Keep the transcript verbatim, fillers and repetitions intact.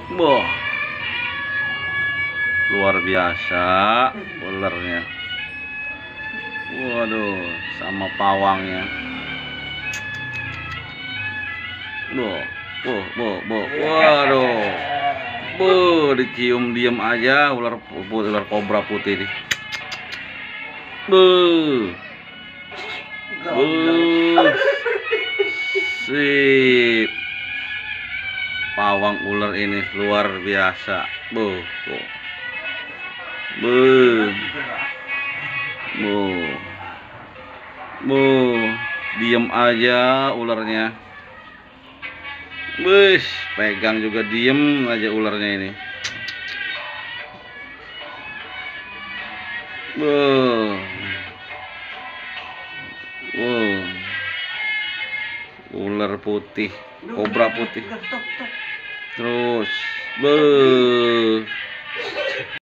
Boh, luar biasa ularnya. Waduh, sama pawangnya. Boh, boh, boh, boh. Waduh. Boh, dicium diem aja ular putih, ular kobra putih nih. Boh. Boh. Sip. Pawang ular ini luar biasa. Boh, boh. Boh. Boh. Boh, diem aja ularnya. Wih, pegang juga diem aja ularnya ini. Boh. Wow. Ular putih, kobra putih. Terus, boh.